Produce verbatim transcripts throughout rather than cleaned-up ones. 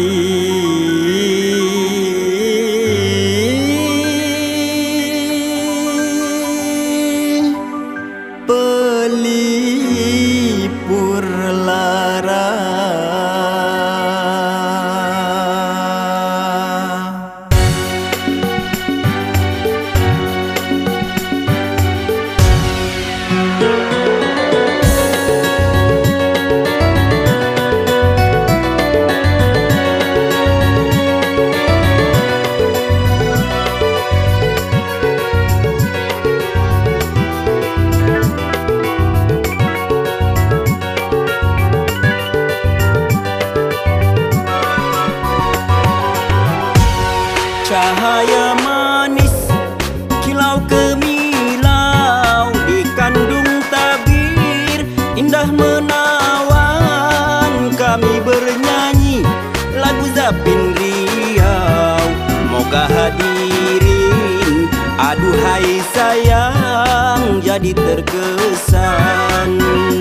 pelipur lara. Cahaya manis, kilau kemilau, dikandung tabir, indah menawan. Kami bernyanyi lagu Zapin Riau, moga hadirin aduhai sayang jadi terkesan.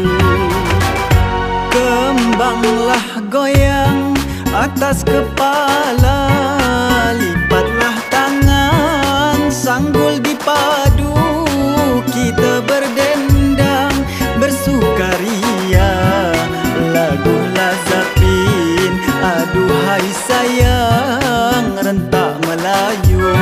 Kembanglah goyang atas kepala, lipatlah tangan, sanggul dipadu, kita berdendang, bersukaria. Lagulah Zapin, aduhai sayang, rentak Melayu.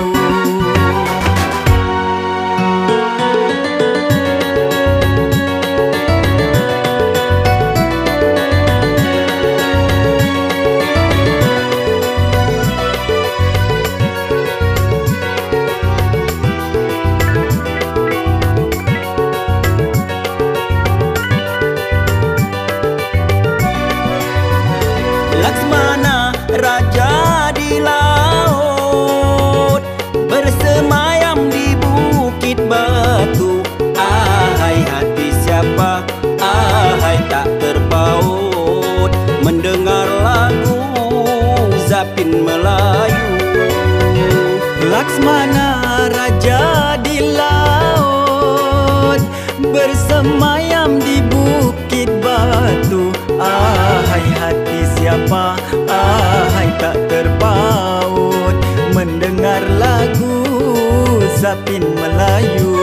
Laksmana raja di laut, bersemayam di bukit batu. Ahai hati siapa, ahai tak terpaut, mendengar lagu Zapin Melayu. Laksmana raja di laut, bersemayam di bukit batu. Ahai hati siapa, ahai tak terpaut, mendengar lagu Zapin Melayu.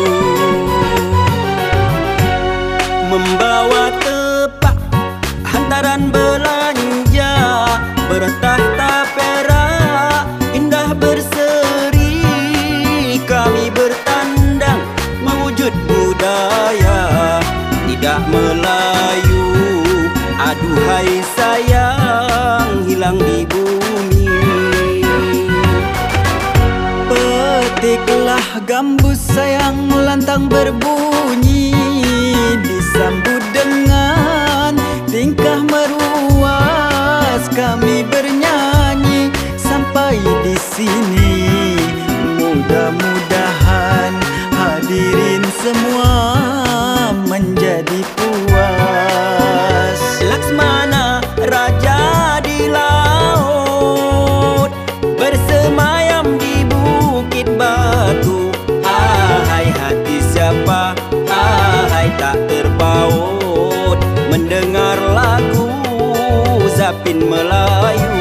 Membawa tepak hantaran belanja, bertahta perak indah berseri. Kami bertandang mewujud budaya lidah Melayu. Aduhai sayang hilang di bumi. Petiklah gambus sayang lantang berbunyi, disambut dengan tingkah meruas. Kami bernyanyi sampai di sini, mudah-mudahan hadirin semua menjadi puas. Laksmana raja di laut, bersemayam di bukit batu. Ahai hati siapa, ahai tak terpaut, mendengar lagu Zapin Melayu.